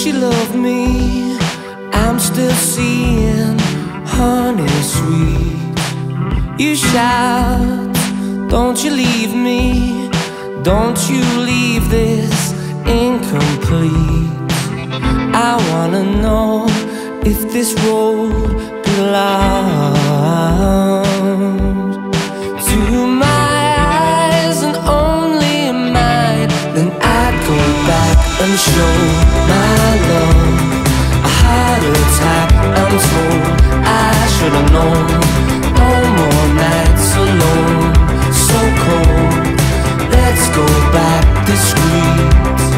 she love me? I'm still seeing honey sweet. You shout, don't you leave me, don't you leave this incomplete. I wanna know if this road belongs to my eyes and only mine. Then I'd go back and show my love a heart attack. I'm told I should've known. No more nights alone, so cold. Let's go back discreet.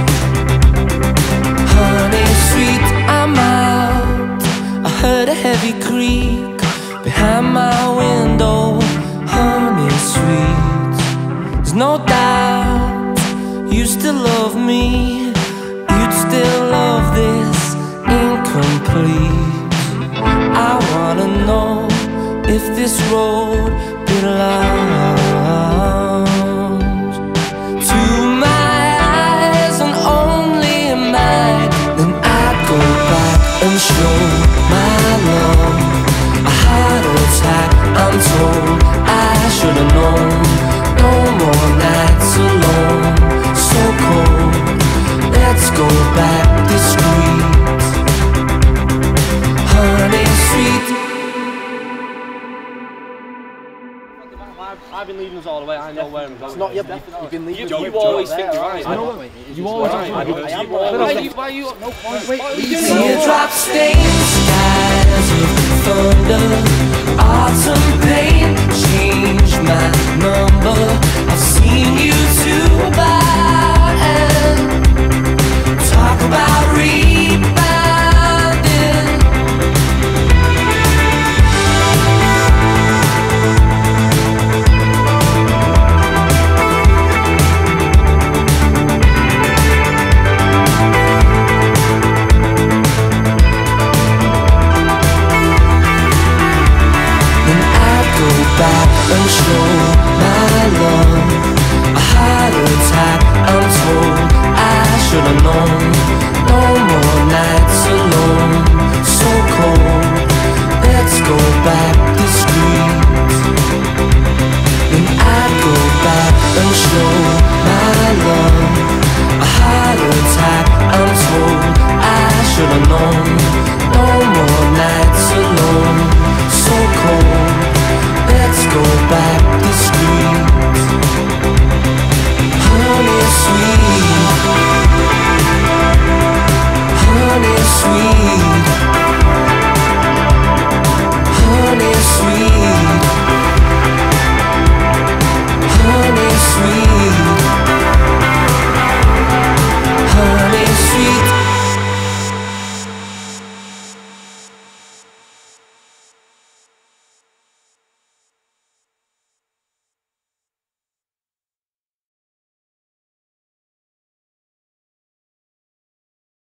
Honey sweet, I'm out. I heard a heavy creak behind my window. Honey sweet, there's no doubt you still love me. You'd still love this incomplete. I wanna know if this road belongs to my eyes and only mine. Then I'd go back and show my love a heart attack. I'm told I should've known. No more nights alone, so cold. Let's go back discreet. Honey sweet. I've been leading us all the way. I know where I'm going. It's not your best. You've been leading. You always think you're right. I know. You always right. think you're right. Why are you? No point. Wait. Teardrops stain skies with thunder. Autumn pain.